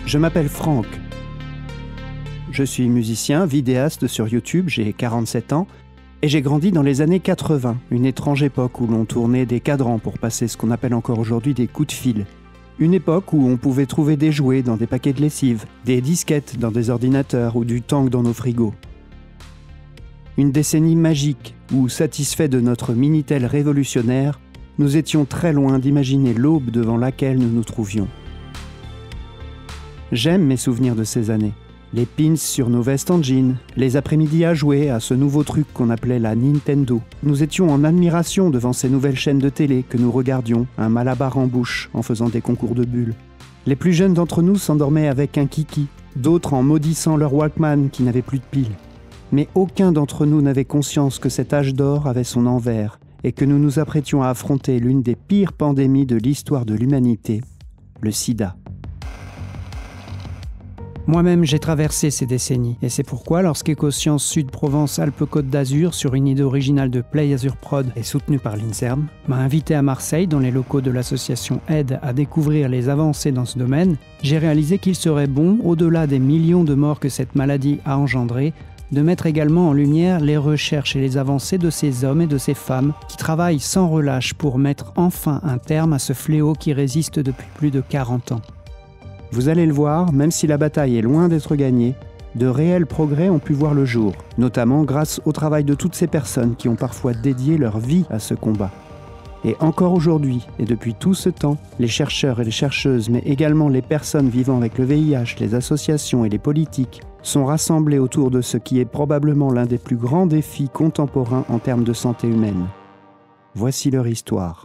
Je m'appelle Franck. Je suis musicien, vidéaste sur YouTube, j'ai 47 ans, et j'ai grandi dans les années 80, une étrange époque où l'on tournait des cadrans pour passer ce qu'on appelle encore aujourd'hui des coups de fil. Une époque où on pouvait trouver des jouets dans des paquets de lessive, des disquettes dans des ordinateurs ou du tank dans nos frigos. Une décennie magique où, satisfaits de notre Minitel révolutionnaire, nous étions très loin d'imaginer l'aube devant laquelle nous nous trouvions. J'aime mes souvenirs de ces années. Les pins sur nos vestes en jean, les après-midi à jouer à ce nouveau truc qu'on appelait la Nintendo. Nous étions en admiration devant ces nouvelles chaînes de télé que nous regardions, un malabar en bouche, en faisant des concours de bulles. Les plus jeunes d'entre nous s'endormaient avec un kiki, d'autres en maudissant leur Walkman qui n'avait plus de piles. Mais aucun d'entre nous n'avait conscience que cet âge d'or avait son envers et que nous nous apprêtions à affronter l'une des pires pandémies de l'histoire de l'humanité, le Sida. Moi-même, j'ai traversé ces décennies, et c'est pourquoi, lorsqu'EchoSciences Sud Provence-Alpes-Côte d'Azur, sur une idée originale de Play Azur Prod et soutenue par l'Inserm, m'a invité à Marseille, dans les locaux de l'association Aide, à découvrir les avancées dans ce domaine, j'ai réalisé qu'il serait bon, au-delà des millions de morts que cette maladie a engendrées, de mettre également en lumière les recherches et les avancées de ces hommes et de ces femmes qui travaillent sans relâche pour mettre enfin un terme à ce fléau qui résiste depuis plus de 40 ans. Vous allez le voir, même si la bataille est loin d'être gagnée, de réels progrès ont pu voir le jour, notamment grâce au travail de toutes ces personnes qui ont parfois dédié leur vie à ce combat. Et encore aujourd'hui, et depuis tout ce temps, les chercheurs et les chercheuses, mais également les personnes vivant avec le VIH, les associations et les politiques, sont rassemblés autour de ce qui est probablement l'un des plus grands défis contemporains en termes de santé humaine. Voici leur histoire.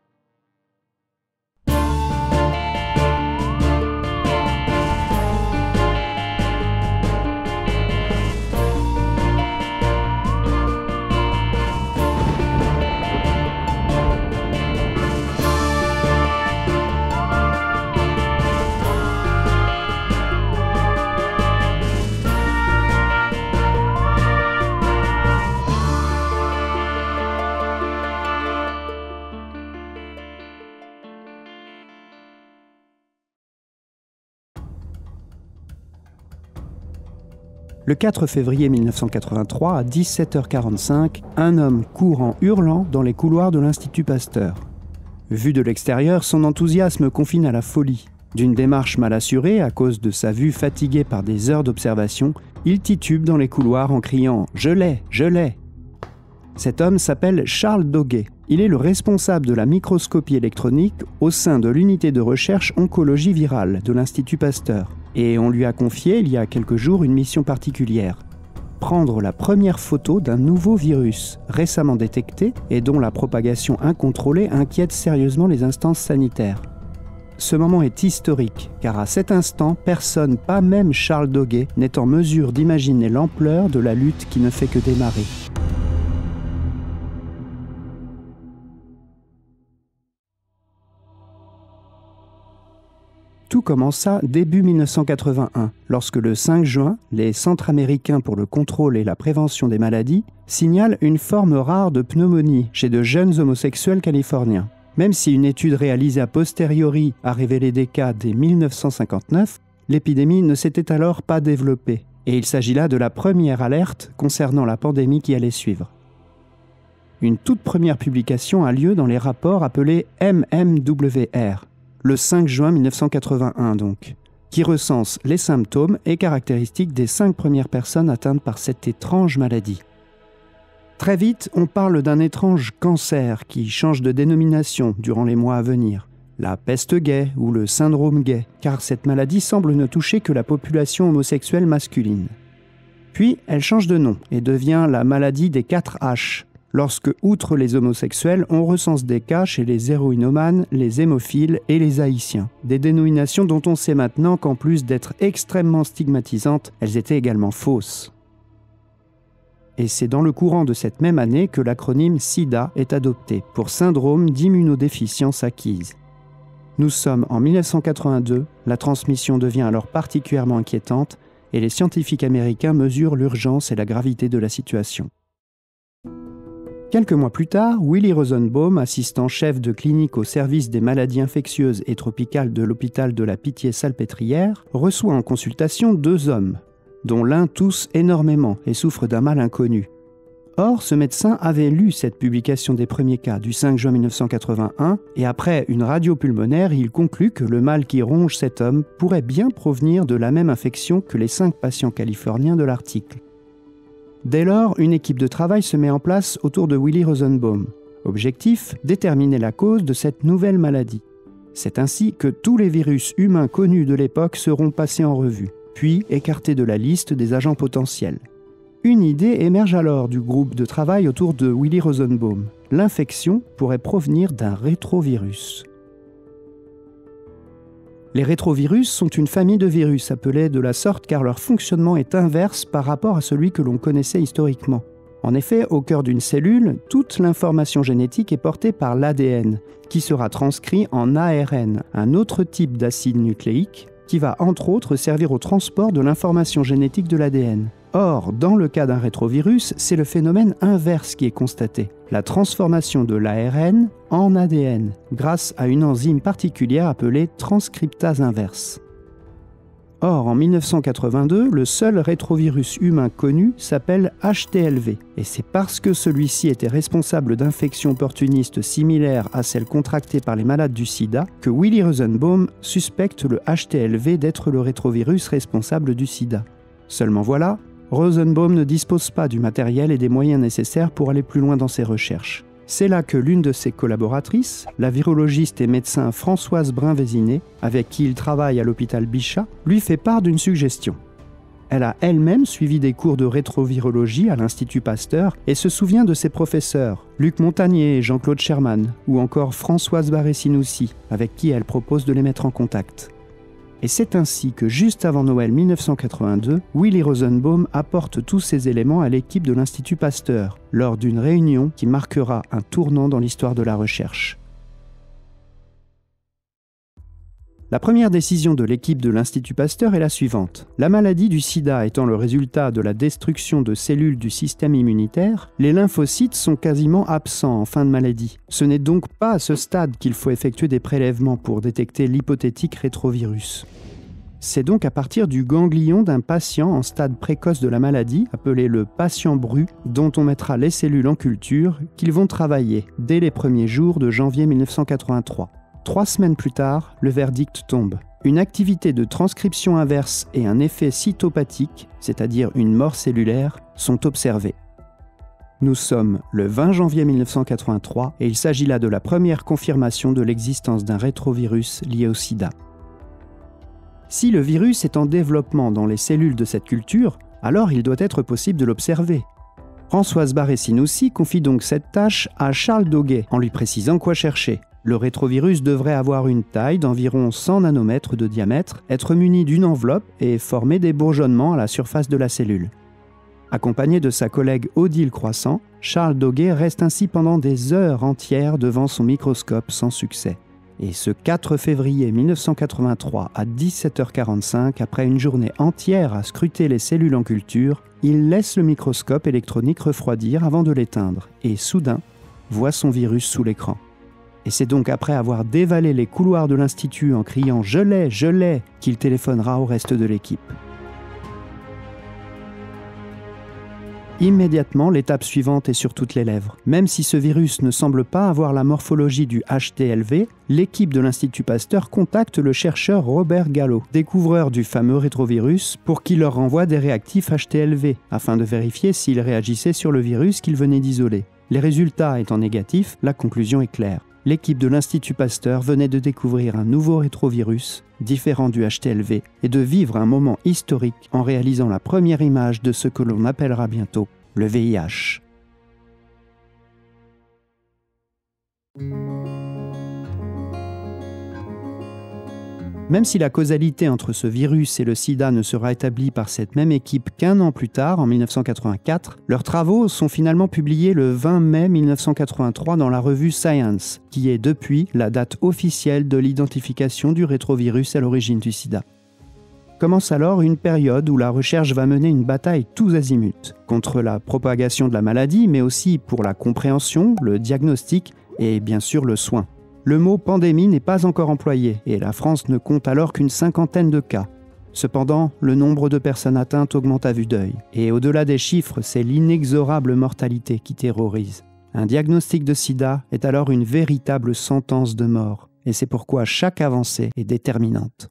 Le 4 février 1983, à 17h45, un homme court en hurlant dans les couloirs de l'Institut Pasteur. Vu de l'extérieur, son enthousiasme confine à la folie. D'une démarche mal assurée, à cause de sa vue fatiguée par des heures d'observation, il titube dans les couloirs en criant « Je l'ai, je l'ai !» Cet homme s'appelle Charles Doguet. Il est le responsable de la microscopie électronique au sein de l'unité de recherche oncologie virale de l'Institut Pasteur. Et on lui a confié, il y a quelques jours, une mission particulière. Prendre la première photo d'un nouveau virus, récemment détecté et dont la propagation incontrôlée inquiète sérieusement les instances sanitaires. Ce moment est historique, car à cet instant, personne, pas même Charles Doguet, n'est en mesure d'imaginer l'ampleur de la lutte qui ne fait que démarrer. Tout commença début 1981, lorsque le 5 juin, les Centres américains pour le contrôle et la prévention des maladies signalent une forme rare de pneumonie chez de jeunes homosexuels californiens. Même si une étude réalisée a posteriori a révélé des cas dès 1959, l'épidémie ne s'était alors pas développée, et il s'agit là de la première alerte concernant la pandémie qui allait suivre. Une toute première publication a lieu dans les rapports appelés MMWR, le 5 juin 1981 donc, qui recense les symptômes et caractéristiques des 5 premières personnes atteintes par cette étrange maladie. Très vite, on parle d'un étrange cancer qui change de dénomination durant les mois à venir, la peste gay ou le syndrome gay, car cette maladie semble ne toucher que la population homosexuelle masculine. Puis, elle change de nom et devient la maladie des 4 H, lorsque, outre les homosexuels, on recense des cas chez les héroïnomanes, les hémophiles et les haïtiens. Des dénominations dont on sait maintenant qu'en plus d'être extrêmement stigmatisantes, elles étaient également fausses. Et c'est dans le courant de cette même année que l'acronyme Sida est adopté, pour syndrome d'immunodéficience acquise. Nous sommes en 1982, la transmission devient alors particulièrement inquiétante et les scientifiques américains mesurent l'urgence et la gravité de la situation. Quelques mois plus tard, Willy Rosenbaum, assistant chef de clinique au service des maladies infectieuses et tropicales de l'hôpital de la Pitié-Salpêtrière, reçoit en consultation 2 hommes, dont l'un tousse énormément et souffre d'un mal inconnu. Or, ce médecin avait lu cette publication des premiers cas du 5 juin 1981 et après une radio pulmonaire, il conclut que le mal qui ronge cet homme pourrait bien provenir de la même infection que les 5 patients californiens de l'article. Dès lors, une équipe de travail se met en place autour de Willy Rosenbaum. Objectif, déterminer la cause de cette nouvelle maladie. C'est ainsi que tous les virus humains connus de l'époque seront passés en revue, puis écartés de la liste des agents potentiels. Une idée émerge alors du groupe de travail autour de Willy Rosenbaum. L'infection pourrait provenir d'un rétrovirus. Les rétrovirus sont une famille de virus appelés de la sorte car leur fonctionnement est inverse par rapport à celui que l'on connaissait historiquement. En effet, au cœur d'une cellule, toute l'information génétique est portée par l'ADN, qui sera transcrit en ARN, un autre type d'acide nucléique, qui va entre autres servir au transport de l'information génétique de l'ADN. Or, dans le cas d'un rétrovirus, c'est le phénomène inverse qui est constaté, la transformation de l'ARN en ADN, grâce à une enzyme particulière appelée transcriptase inverse. Or, en 1982, le seul rétrovirus humain connu s'appelle HTLV, et c'est parce que celui-ci était responsable d'infections opportunistes similaires à celles contractées par les malades du Sida que Willy Rosenbaum suspecte le HTLV d'être le rétrovirus responsable du Sida. Seulement voilà, Rosenbaum ne dispose pas du matériel et des moyens nécessaires pour aller plus loin dans ses recherches. C'est là que l'une de ses collaboratrices, la virologiste et médecin Françoise Brun-Vésinet, avec qui il travaille à l'hôpital Bichat, lui fait part d'une suggestion. Elle a elle-même suivi des cours de rétrovirologie à l'Institut Pasteur et se souvient de ses professeurs, Luc Montagnier et Jean-Claude Chermann, ou encore Françoise Barré-Sinoussi, avec qui elle propose de les mettre en contact. Et c'est ainsi que juste avant Noël 1982, Willy Rosenbaum apporte tous ces éléments à l'équipe de l'Institut Pasteur, lors d'une réunion qui marquera un tournant dans l'histoire de la recherche. La première décision de l'équipe de l'Institut Pasteur est la suivante. La maladie du sida étant le résultat de la destruction de cellules du système immunitaire, les lymphocytes sont quasiment absents en fin de maladie. Ce n'est donc pas à ce stade qu'il faut effectuer des prélèvements pour détecter l'hypothétique rétrovirus. C'est donc à partir du ganglion d'un patient en stade précoce de la maladie, appelé le patient bru, dont on mettra les cellules en culture, qu'ils vont travailler dès les premiers jours de janvier 1983. 3 semaines plus tard, le verdict tombe. Une activité de transcription inverse et un effet cytopathique, c'est-à-dire une mort cellulaire, sont observés. Nous sommes le 20 janvier 1983 et il s'agit là de la première confirmation de l'existence d'un rétrovirus lié au sida. Si le virus est en développement dans les cellules de cette culture, alors il doit être possible de l'observer. Françoise Barré-Sinoussi confie donc cette tâche à Charles Doguet en lui précisant quoi chercher. Le rétrovirus devrait avoir une taille d'environ 100 nanomètres de diamètre, être muni d'une enveloppe et former des bourgeonnements à la surface de la cellule. Accompagné de sa collègue Odile Croissant, Charles Doguet reste ainsi pendant des heures entières devant son microscope sans succès. Et ce 4 février 1983 à 17h45, après une journée entière à scruter les cellules en culture, il laisse le microscope électronique refroidir avant de l'éteindre et soudain voit son virus sous l'écran. Et c'est donc après avoir dévalé les couloirs de l'Institut en criant « Je l'ai !» qu'il téléphonera au reste de l'équipe. Immédiatement, l'étape suivante est sur toutes les lèvres. Même si ce virus ne semble pas avoir la morphologie du HTLV, l'équipe de l'Institut Pasteur contacte le chercheur Robert Gallo, découvreur du fameux rétrovirus, pour qu'il leur renvoie des réactifs HTLV, afin de vérifier s'ils réagissaient sur le virus qu'ils venaient d'isoler. Les résultats étant négatifs, la conclusion est claire. L'équipe de l'Institut Pasteur venait de découvrir un nouveau rétrovirus, différent du HTLV, et de vivre un moment historique en réalisant la première image de ce que l'on appellera bientôt le VIH. Même si la causalité entre ce virus et le sida ne sera établie par cette même équipe qu'1 an plus tard, en 1984, leurs travaux sont finalement publiés le 20 mai 1983 dans la revue Science, qui est depuis la date officielle de l'identification du rétrovirus à l'origine du sida. Commence alors une période où la recherche va mener une bataille tous azimuts, contre la propagation de la maladie, mais aussi pour la compréhension, le diagnostic et bien sûr le soin. Le mot pandémie n'est pas encore employé et la France ne compte alors qu'une 50aine de cas. Cependant, le nombre de personnes atteintes augmente à vue d'œil. Et au-delà des chiffres, c'est l'inexorable mortalité qui terrorise. Un diagnostic de Sida est alors une véritable sentence de mort. Et c'est pourquoi chaque avancée est déterminante.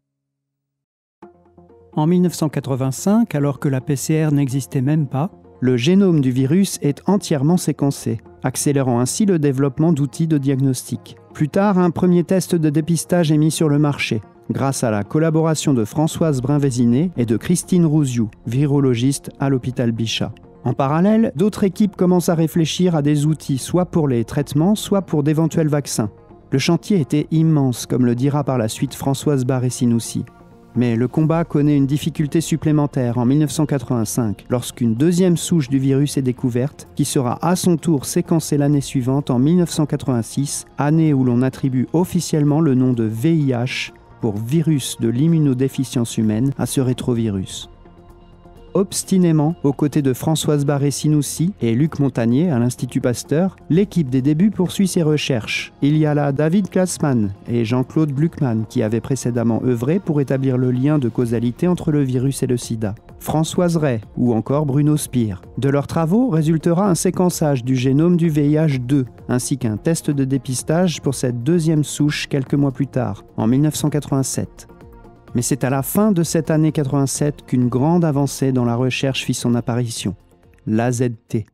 En 1985, alors que la PCR n'existait même pas, le génome du virus est entièrement séquencé, accélérant ainsi le développement d'outils de diagnostic. Plus tard, un premier test de dépistage est mis sur le marché, grâce à la collaboration de Françoise Brinvésinet et de Christine Rouziou, virologiste à l'hôpital Bichat. En parallèle, d'autres équipes commencent à réfléchir à des outils soit pour les traitements, soit pour d'éventuels vaccins. Le chantier était immense, comme le dira par la suite Françoise Barré-Sinoussi. Mais le combat connaît une difficulté supplémentaire en 1985, lorsqu'une deuxième souche du virus est découverte, qui sera à son tour séquencée l'année suivante en 1986, année où l'on attribue officiellement le nom de VIH pour virus de l'immunodéficience humaine à ce rétrovirus. Obstinément, aux côtés de Françoise Barré-Sinoussi et Luc Montagnier à l'Institut Pasteur, l'équipe des débuts poursuit ses recherches. Il y a là David Klassmann et Jean-Claude Chermann qui avaient précédemment œuvré pour établir le lien de causalité entre le virus et le sida. Françoise Ray ou encore Bruno Spire. De leurs travaux résultera un séquençage du génome du VIH-2 ainsi qu'un test de dépistage pour cette deuxième souche quelques mois plus tard, en 1987. Mais c'est à la fin de cette année 87 qu'une grande avancée dans la recherche fit son apparition, l'AZT.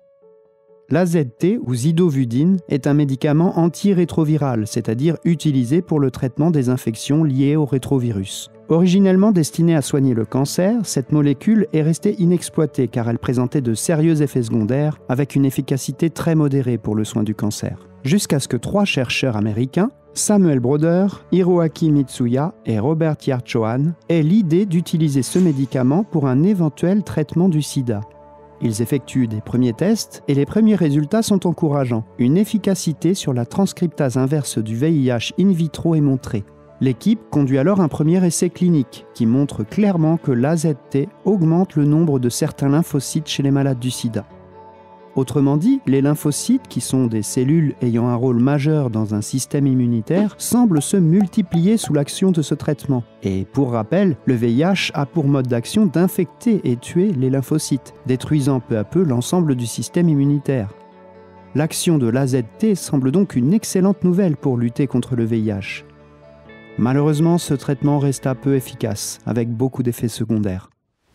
L'AZT, ou zidovudine, est un médicament antirétroviral, c'est-à-dire utilisé pour le traitement des infections liées au rétrovirus. Originellement destinée à soigner le cancer, cette molécule est restée inexploitée car elle présentait de sérieux effets secondaires avec une efficacité très modérée pour le soin du cancer. Jusqu'à ce que 3 chercheurs américains, Samuel Broder, Hiroaki Mitsuya et Robert Yarchoan, aient l'idée d'utiliser ce médicament pour un éventuel traitement du sida. Ils effectuent des premiers tests et les premiers résultats sont encourageants. Une efficacité sur la transcriptase inverse du VIH in vitro est montrée. L'équipe conduit alors un premier essai clinique qui montre clairement que l'AZT augmente le nombre de certains lymphocytes chez les malades du sida. Autrement dit, les lymphocytes, qui sont des cellules ayant un rôle majeur dans un système immunitaire, semblent se multiplier sous l'action de ce traitement. Et pour rappel, le VIH a pour mode d'action d'infecter et tuer les lymphocytes, détruisant peu à peu l'ensemble du système immunitaire. L'action de l'AZT semble donc une excellente nouvelle pour lutter contre le VIH. Malheureusement, ce traitement resta peu efficace, avec beaucoup d'effets secondaires.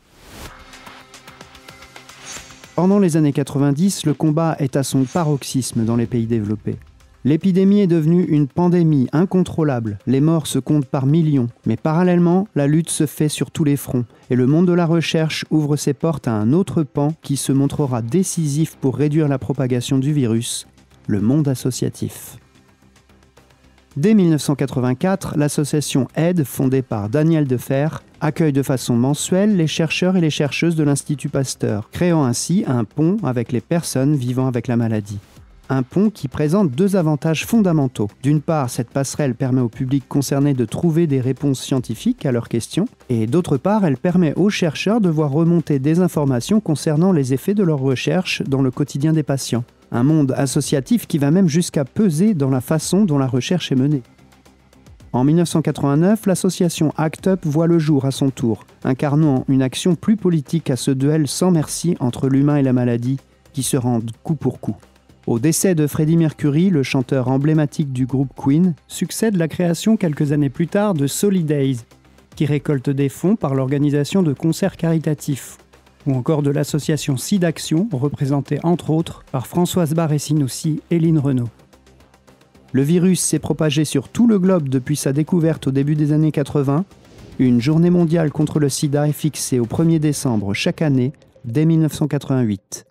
Pendant les années 90, le combat est à son paroxysme dans les pays développés. L'épidémie est devenue une pandémie incontrôlable, les morts se comptent par millions, mais parallèlement, la lutte se fait sur tous les fronts et le monde de la recherche ouvre ses portes à un autre pan qui se montrera décisif pour réduire la propagation du virus, le monde associatif. Dès 1984, l'association Aide, fondée par Daniel Defer, accueille de façon mensuelle les chercheurs et les chercheuses de l'Institut Pasteur, créant ainsi un pont avec les personnes vivant avec la maladie. Un pont qui présente 2 avantages fondamentaux. D'une part, cette passerelle permet au public concerné de trouver des réponses scientifiques à leurs questions, et d'autre part, elle permet aux chercheurs de voir remonter des informations concernant les effets de leurs recherches dans le quotidien des patients. Un monde associatif qui va même jusqu'à peser dans la façon dont la recherche est menée. En 1989, l'association ACT UP voit le jour à son tour, incarnant une action plus politique à ce duel sans merci entre l'humain et la maladie, qui se rendent coup pour coup. Au décès de Freddie Mercury, le chanteur emblématique du groupe Queen, succède la création quelques années plus tard de Solidays, qui récolte des fonds par l'organisation de concerts caritatifs, ou encore de l'association SIDAction, représentée entre autres par Françoise Barré-Sinoussi et Lynn Renaud. Le virus s'est propagé sur tout le globe depuis sa découverte au début des années 80. Une journée mondiale contre le sida est fixée au 1er décembre chaque année, dès 1988.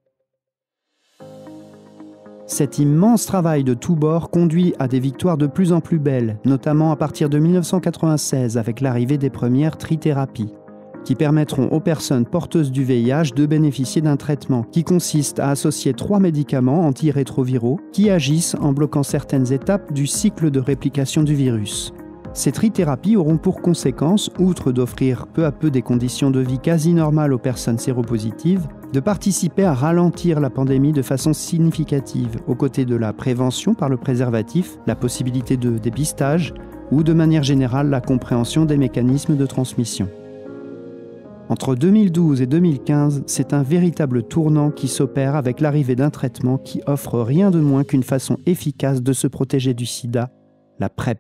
Cet immense travail de tous bords conduit à des victoires de plus en plus belles, notamment à partir de 1996 avec l'arrivée des premières trithérapies, qui permettront aux personnes porteuses du VIH de bénéficier d'un traitement qui consiste à associer 3 médicaments antirétroviraux qui agissent en bloquant certaines étapes du cycle de réplication du virus. Ces trithérapies auront pour conséquence, outre d'offrir peu à peu des conditions de vie quasi normales aux personnes séropositives, de participer à ralentir la pandémie de façon significative, aux côtés de la prévention par le préservatif, la possibilité de dépistage ou de manière générale la compréhension des mécanismes de transmission. Entre 2012 et 2015, c'est un véritable tournant qui s'opère avec l'arrivée d'un traitement qui offre rien de moins qu'une façon efficace de se protéger du sida, la PrEP.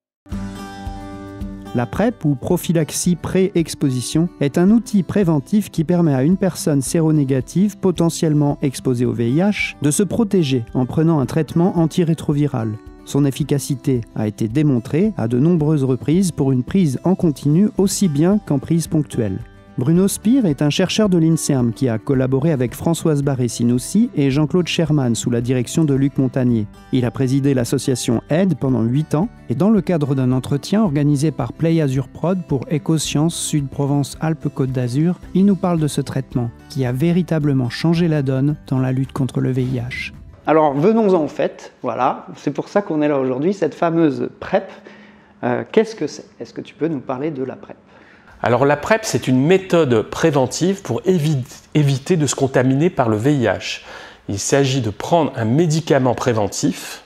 La PrEP, ou prophylaxie pré-exposition, est un outil préventif qui permet à une personne séronégative potentiellement exposée au VIH de se protéger en prenant un traitement antirétroviral. Son efficacité a été démontrée à de nombreuses reprises pour une prise en continu aussi bien qu'en prise ponctuelle. Bruno Spire est un chercheur de l'Inserm qui a collaboré avec Françoise Sinoussi et Jean-Claude Chermann sous la direction de Luc Montagnier. Il a présidé l'association Aide pendant 8 ans et dans le cadre d'un entretien organisé par Azur Prod pour EchoSciences Sud Provence-Alpes-Côte d'Azur, il nous parle de ce traitement qui a véritablement changé la donne dans la lutte contre le VIH. Alors venons-en au fait, voilà, c'est pour ça qu'on est là aujourd'hui, cette fameuse PrEP. Qu'est-ce que c'est ? Est-ce que tu peux nous parler de la PrEP ? Alors la PrEP, c'est une méthode préventive pour éviter de se contaminer par le VIH. Il s'agit de prendre un médicament préventif.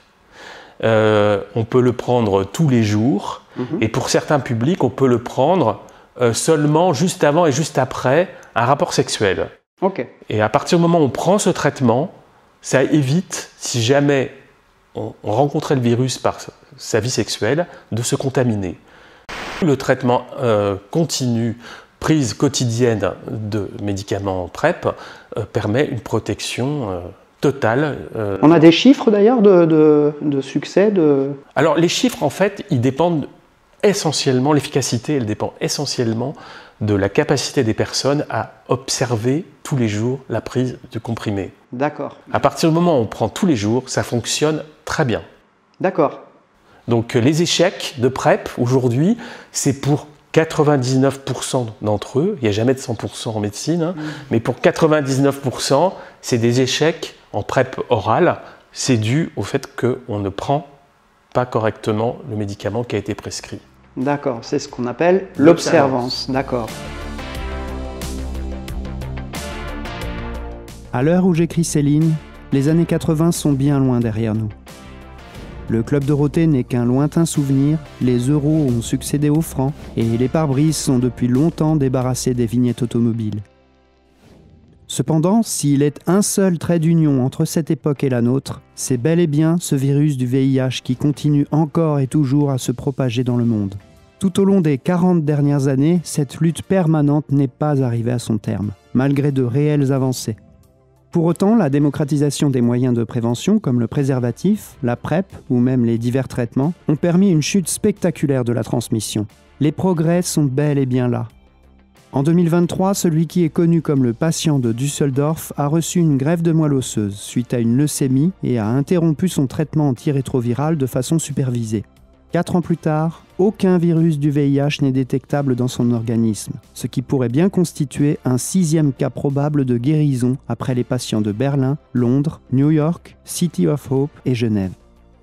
On peut le prendre tous les jours. Et pour certains publics, on peut le prendre seulement juste avant et juste après un rapport sexuel. Okay. Et à partir du moment où on prend ce traitement, ça évite, si jamais on rencontrait le virus par sa vie sexuelle, de se contaminer. Le traitement continu, prise quotidienne de médicaments PrEP, permet une protection totale. On a des chiffres d'ailleurs de succès Alors les chiffres, en fait, ils dépendent essentiellement, l'efficacité, elle dépend essentiellement de la capacité des personnes à observer tous les jours la prise du comprimé. D'accord. À partir du moment où on prend tous les jours, ça fonctionne très bien. D'accord. Donc les échecs de PrEP, aujourd'hui, c'est pour 99% d'entre eux, il n'y a jamais de 100% en médecine, mais pour 99%, c'est des échecs en PrEP orale. C'est dû au fait qu'on ne prend pas correctement le médicament qui a été prescrit. D'accord, c'est ce qu'on appelle l'observance. D'accord. À l'heure où j'écris ces lignes, les années 80 sont bien loin derrière nous. Le Club Dorothée n'est qu'un lointain souvenir, les euros ont succédé aux francs et les pare-brises sont depuis longtemps débarrassés des vignettes automobiles. Cependant, s'il est un seul trait d'union entre cette époque et la nôtre, c'est bel et bien ce virus du VIH qui continue encore et toujours à se propager dans le monde. Tout au long des 40 dernières années, cette lutte permanente n'est pas arrivée à son terme, malgré de réelles avancées. Pour autant, la démocratisation des moyens de prévention comme le préservatif, la PrEP ou même les divers traitements ont permis une chute spectaculaire de la transmission. Les progrès sont bel et bien là. En 2023, celui qui est connu comme le patient de Düsseldorf a reçu une greffe de moelle osseuse suite à une leucémie et a interrompu son traitement antirétroviral de façon supervisée. 4 ans plus tard, aucun virus du VIH n'est détectable dans son organisme, ce qui pourrait bien constituer un 6e cas probable de guérison après les patients de Berlin, Londres, New York, City of Hope et Genève.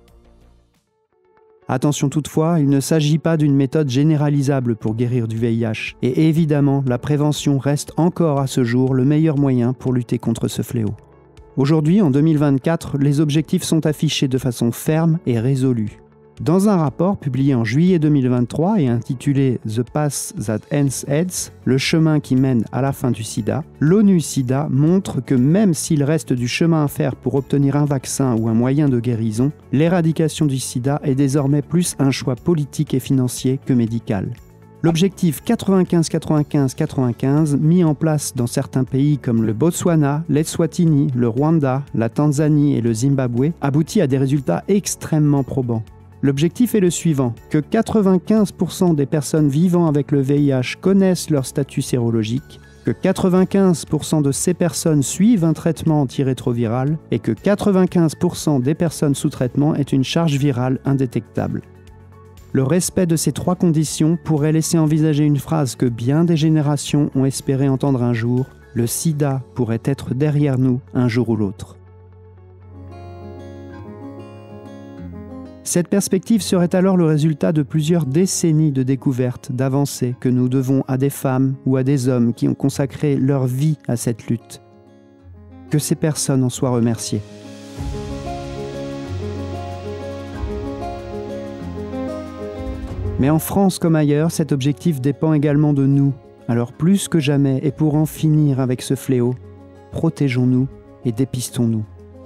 Attention toutefois, il ne s'agit pas d'une méthode généralisable pour guérir du VIH, et évidemment, la prévention reste encore à ce jour le meilleur moyen pour lutter contre ce fléau. Aujourd'hui, en 2024, les objectifs sont affichés de façon ferme et résolue. Dans un rapport publié en juillet 2023 et intitulé « The Path That Ends AIDS », le chemin qui mène à la fin du sida, l'ONU Sida montre que même s'il reste du chemin à faire pour obtenir un vaccin ou un moyen de guérison, l'éradication du sida est désormais plus un choix politique et financier que médical. L'objectif 95-95-95, mis en place dans certains pays comme le Botswana, l'Eswatini, le Rwanda, la Tanzanie et le Zimbabwe, aboutit à des résultats extrêmement probants. L'objectif est le suivant, que 95% des personnes vivant avec le VIH connaissent leur statut sérologique, que 95% de ces personnes suivent un traitement antirétroviral et que 95% des personnes sous traitement aient une charge virale indétectable. Le respect de ces 3 conditions pourrait laisser envisager une phrase que bien des générations ont espéré entendre un jour, le sida pourrait être derrière nous un jour ou l'autre. Cette perspective serait alors le résultat de plusieurs décennies de découvertes, d'avancées que nous devons à des femmes ou à des hommes qui ont consacré leur vie à cette lutte. Que ces personnes en soient remerciées. Mais en France comme ailleurs, cet objectif dépend également de nous. Alors plus que jamais, et pour en finir avec ce fléau, protégeons-nous et dépistons-nous.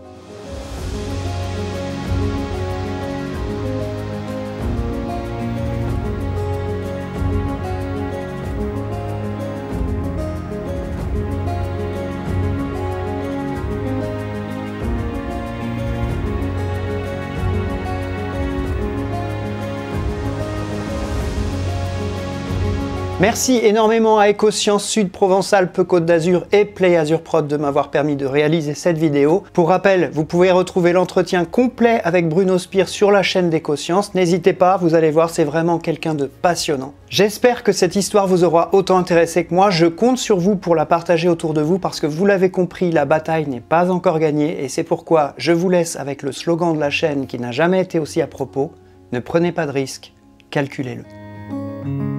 Merci énormément à EchoSciences Sud Provence-Alpes-Côte d'Azur et Play Azur Prod de m'avoir permis de réaliser cette vidéo. Pour rappel, vous pouvez retrouver l'entretien complet avec Bruno Spire sur la chaîne d'EchoSciences. N'hésitez pas, vous allez voir, c'est vraiment quelqu'un de passionnant. J'espère que cette histoire vous aura autant intéressé que moi. Je compte sur vous pour la partager autour de vous parce que vous l'avez compris, la bataille n'est pas encore gagnée et c'est pourquoi je vous laisse avec le slogan de la chaîne qui n'a jamais été aussi à propos. Ne prenez pas de risques, calculez-le.